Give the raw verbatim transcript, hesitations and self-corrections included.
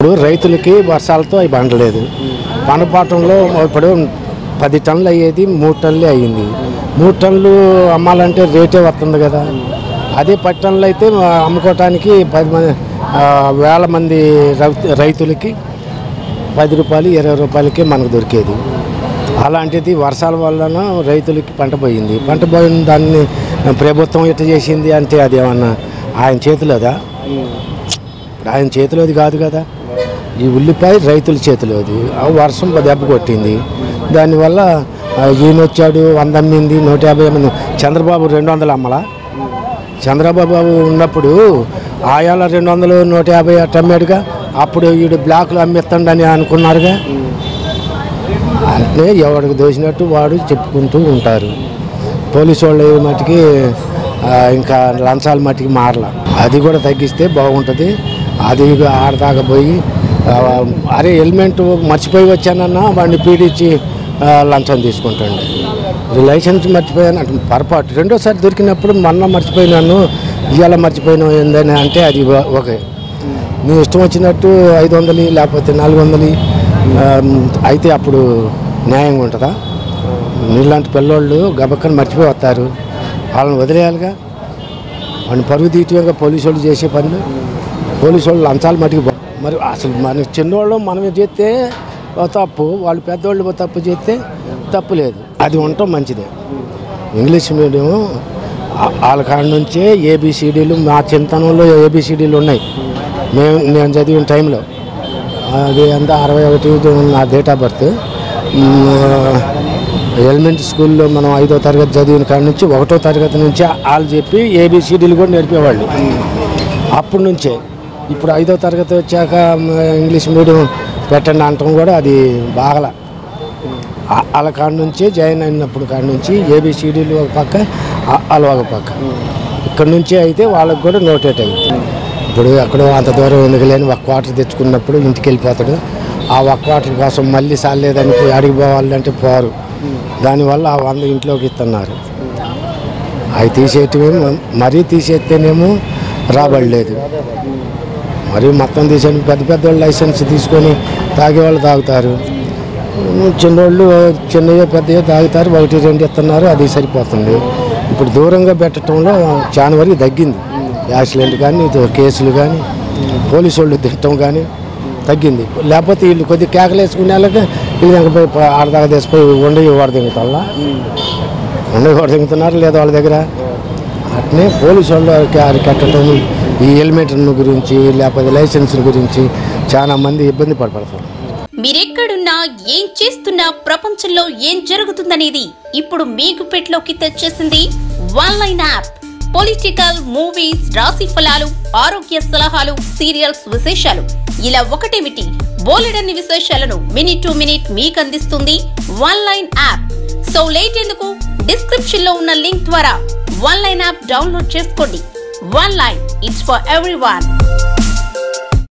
రైతులకి వర్షాలతో అవి పండలేదు. పండపాటంలో ఇప్పుడు పది టన్నులు అయ్యేది మూడు టన్నులే అయ్యింది. మూడు టన్నులు అమ్మాలంటే రేటే వస్తుంది కదా. అదే పది టన్నులు అయితే అమ్ముకోవటానికి పది మంది వేల మంది రైతులకి పది రూపాయలు ఇరవై రూపాయలకి మనకు దొరికేది. అలాంటిది వర్షాల వలన రైతులకి పంట పోయింది. పంట పోయిన దాన్ని ప్రభుత్వం ఎట్ట చేసింది అంటే అది ఏమన్నా ఆయన చేతిలోదా? ఆయన చేతిలోది కాదు కదా. ఈ ఉల్లిపాయ రైతుల చేతిలోది. ఆ వర్షం దెబ్బ కొట్టింది. దానివల్ల ఈయన వచ్చాడు వంద అమ్మింది నూట యాభై మంది. చంద్రబాబు రెండు వందలు అమ్మలా. చంద్రబాబు ఉన్నప్పుడు ఆయాల రెండు వందలు నూట యాభై అట్ట అమ్మాడుగా. అప్పుడు వీడు బ్లాక్లు అమ్మిస్తాడని అనుకున్నారుగా. అంటే ఎవరికి దోచినట్టు వాడు చెప్పుకుంటూ ఉంటారు. పోలీసు వాళ్ళు మట్టికి ఇంకా లంచాల మట్టికి మారల. అది కూడా తగ్గిస్తే బాగుంటుంది. అది ఆడదాకా పోయి అరే హెల్మెట్ మర్చిపోయి వచ్చానన్నా వాడిని పీడించి లంచం తీసుకుంటాండి. లైసెన్స్ మర్చిపోయాను అంటే పొరపాటు. రెండోసారి దొరికినప్పుడు మొన్న మర్చిపోయినాను ఇవాళ మర్చిపోయినా ఏందని అంటే అది ఓకే. నీ ఇష్టం వచ్చినట్టు ఐదు వందలు లేకపోతే నాలుగు వందలు అయితే అప్పుడు న్యాయంగా ఉంటుందా? నీలాంటి పిల్లోళ్ళు గబక్కని మర్చిపోయి వస్తారు. వాళ్ళని వదిలేయాలిగా. వాడిని పరుగు తీయటంగా పోలీసు వాళ్ళు చేసే పనులు. పోలీసు వాళ్ళు లంచాలు మటుకు మరి అసలు మన చిన్నవాళ్ళు మనమే చేస్తే తప్పు, వాళ్ళు పెద్దవాళ్ళు తప్పు చేస్తే తప్పు లేదు. అది ఉండటం మంచిదే. ఇంగ్లీష్ మీడియం వాళ్ళ కాడ నుంచే ఏబిసిడీలు మా చింతనంలో ఏబిసిడీలు ఉన్నాయి. మేము నేను చదివిన టైంలో అది అంతా అరవై ఒకటి నా డేట్ ఆఫ్ బర్త్. ఎలిమెంటరీ స్కూల్లో మనం ఐదో తరగతి చదివిన కాడ నుంచి ఒకటో తరగతి నుంచి వాళ్ళు చెప్పి ఏబిసిడీలు కూడా నేర్పేవాళ్ళు అప్పటి నుంచే. ఇప్పుడు ఐదో తరగతి వచ్చాక ఇంగ్లీష్ మీడియం పెట్టండి అంటాం కూడా అది బాగల. వాళ్ళ కాడ నుంచి జాయిన్ అయినప్పుడు కాడ నుంచి ఏబిసిడీలు ఒక పక్క వాళ్ళు ఒక పక్క. ఇక్కడ నుంచే అయితే వాళ్ళకి కూడా నోటేట్ అయింది. ఇప్పుడు ఎక్కడో అంత దూరం ఎందుకు లేని ఒక క్వార్టర్ తెచ్చుకున్నప్పుడు ఇంటికి వెళ్ళిపోతాడు. ఆ ఒక క్వార్టర్ కోసం మళ్ళీ సాలేదని పోయి అడిగి పోవాలంటే పోరు. దానివల్ల ఆ వంద ఇంట్లోకి ఇస్తున్నారు. అవి తీసేయటమేమో మరీ తీసేస్తేనేమో రాబడలేదు. మరి మొత్తం తీసేసి పెద్ద పెద్దవాళ్ళు లైసెన్స్ తీసుకొని తాగేవాళ్ళు తాగుతారు. చిన్నోళ్ళు చిన్నయో పెద్దయో తాగుతారు. ఒకటి రెండు ఇస్తున్నారు. అది సరిపోతుంది. ఇప్పుడు దూరంగా పెట్టడంలో చాలా వరకు తగ్గింది. యాక్సిడెంట్ కానీ కేసులు కానీ పోలీసు వాళ్ళు తిట్టడం కానీ తగ్గింది. లేకపోతే వీళ్ళు కొద్దిగా కేకలు వేసుకునే వాళ్ళకి వీళ్ళు పోయి ఆడదాకా తీసిపోయి ఉండయి వాడు దిగుతాళ్ళ ఉండయి వాడు దిగుతున్నారు లేదా వాళ్ళ దగ్గర. అట్నే పోలీసు వాళ్ళు అరికట్టడం ఈ హెల్మెట్ గురించి లేకపోతే లైసెన్స్ గురించి చాలా మంది ఇబ్బంది పడతారు. మీరెక్కడున్నా ఏం చేస్తున్నా ప్రపంచంలో ఏం జరుగుతుందనేది ఇప్పుడు మీ గుప్పెట్లోకి తెచ్చేసింది one line app. Political, movies, రాశి ఫలాలు, ఆరోగ్య సలహాలు, సీరియల్స్ విశేషాలు ఇలా ఒకటేమిటి బోలెడన్ని విశేషాలను మినిట్ టు మినిట్ మీకు అందిస్తుంది one line app. So late ఎందుకు, డిస్క్రిప్షన్ లో ఉన్న లింక్ ద్వారా వన్ లైన్ యాప్ డౌన్లోడ్ చేసుకోండి. One line, it's for everyone.